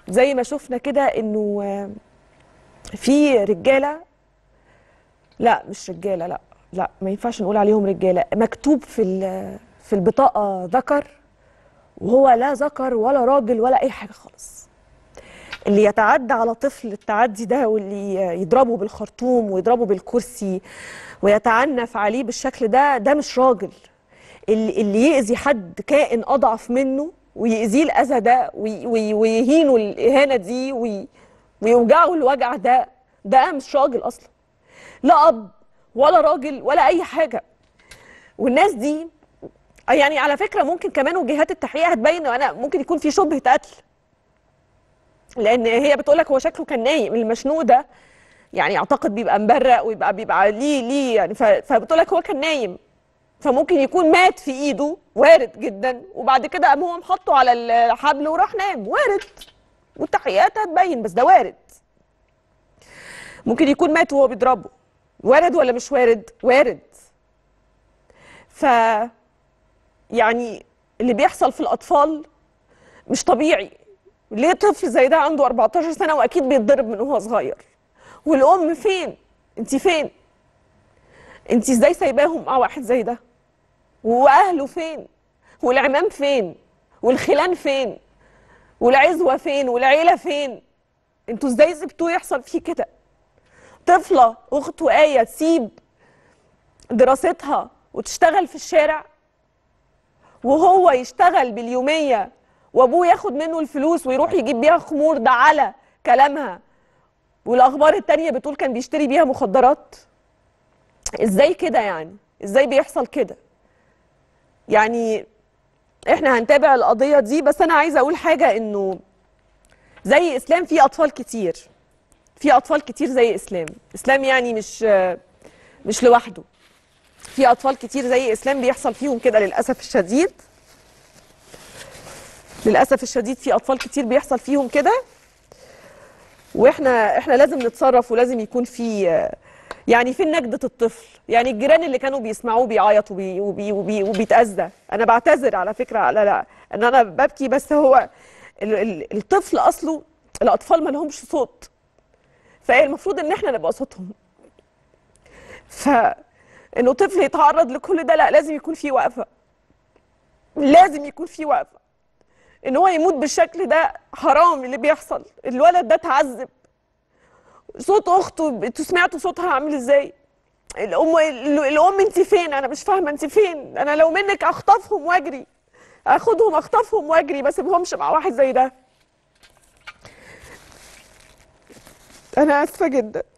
زي ما شفنا كده انه في رجاله، لا مش رجاله، لا ما ينفعش نقول عليهم رجاله، مكتوب في البطاقه ذكر وهو لا ذكر ولا راجل ولا اي حاجه خالص. اللي يتعدى على طفل التعدي ده، واللي يضربه بالخرطوم ويضربه بالكرسي ويتعنف عليه بالشكل ده، ده مش راجل. اللي يأذي حد كائن أضعف منه ويأذيه الأذى ده ويهينه الإهانة دي ويوجعه الوجع ده، ده مش راجل أصلا، لا أب ولا راجل ولا أي حاجة. والناس دي يعني على فكرة ممكن كمان وجهات التحقيق هتبين أنا ممكن يكون في شبهة قتل، لأن هي بتقولك هو شكله كان نايم. المشنوق ده يعني أعتقد بيبقى مبرق ويبقى ليه يعني، فبتقولك هو كان نايم، فممكن يكون مات في ايده، وارد جدا، وبعد كده قام هو محطه على الحبل وراح نام، وارد، والتحقيقات هتبين، بس ده وارد. ممكن يكون مات وهو بيضربه، وارد ولا مش وارد؟ وارد. ف يعني اللي بيحصل في الاطفال مش طبيعي. ليه طفل زي ده عنده 14 سنه واكيد بيتضرب من وهو صغير؟ والام فين؟ انت فين؟ انت ازاي سايباهم مع واحد زي ده؟ واهله فين؟ والعمام فين؟ والخلان فين؟ والعزوه فين؟ والعيله فين؟ انتوا ازاي سبتوه يحصل فيه كده؟ طفله اخته آية تسيب دراستها وتشتغل في الشارع، وهو يشتغل باليوميه وابوه ياخد منه الفلوس ويروح يجيب بيها خمور، ده على كلامها، والاخبار التانيه بتقول كان بيشتري بيها مخدرات. ازاي كده يعني؟ ازاي بيحصل كده؟ يعني احنا هنتابع القضية دي، بس انا عايزة اقول حاجة، انه زي اسلام في اطفال كتير، في اطفال كتير زي اسلام يعني مش لوحده. في اطفال كتير زي اسلام بيحصل فيهم كده للاسف الشديد، للاسف الشديد في اطفال كتير بيحصل فيهم كده. واحنا لازم نتصرف، ولازم يكون في يعني في نجدة الطفل. يعني الجيران اللي كانوا بيسمعوه بيعيط وبيتأذى، انا بعتذر على فكرة، لا ان انا ببكي، بس هو الطفل اصله، الاطفال ما لهمش صوت، فالمفروض ان احنا نبقى صوتهم. فانه طفل يتعرض لكل ده، لا لازم يكون في وقفة، لازم يكون في وقفة. ان هو يموت بالشكل ده حرام اللي بيحصل. الولد ده اتعذب، صوت اخته انتوا سمعتوا صوتها عامل ازاي؟ الام انت فين؟ انا مش فاهمه انت فين؟ انا لو منك اخطفهم واجري، اخدهم اخطفهم واجري، ما اسيبهمش مع واحد زي ده. انا اسفه جدا.